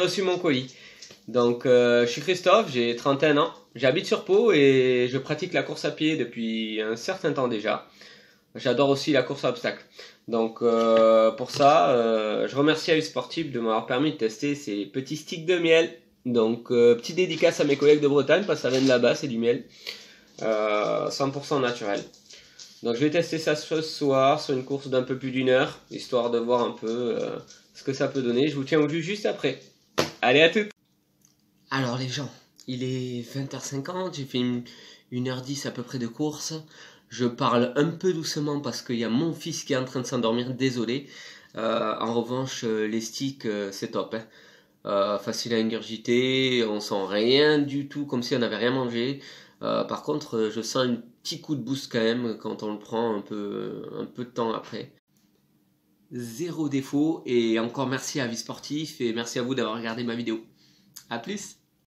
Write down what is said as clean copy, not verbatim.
reçu mon colis. Donc, je suis Christophe, j'ai 31 ans, j'habite sur Pau et je pratique la course à pied depuis un certain temps déjà. J'adore aussi la course à obstacles. Donc, pour ça, je remercie AU Sportif de m'avoir permis de tester ces petits sticks de miel. Donc, petite dédicace à mes collègues de Bretagne parce que ça vient de là-bas, c'est du miel 100% naturel. Donc, je vais tester ça ce soir sur une course d'un peu plus d'une heure, histoire de voir un peu ce que ça peut donner. Je vous tiens au jus juste après. Allez, à toutes! Alors les gens, il est 20h50, j'ai fait une heure 10 à peu près de course. Je parle un peu doucement parce qu'il y a mon fils qui est en train de s'endormir, désolé. En revanche, les sticks, c'est top, hein. Facile à ingurgiter, on sent rien du tout, comme si on n'avait rien mangé. Par contre, je sens un petit coup de boost quand même quand on le prend un peu de temps après. Zéro défaut, et encore merci à Vie Sportif et merci à vous d'avoir regardé ma vidéo. A plus!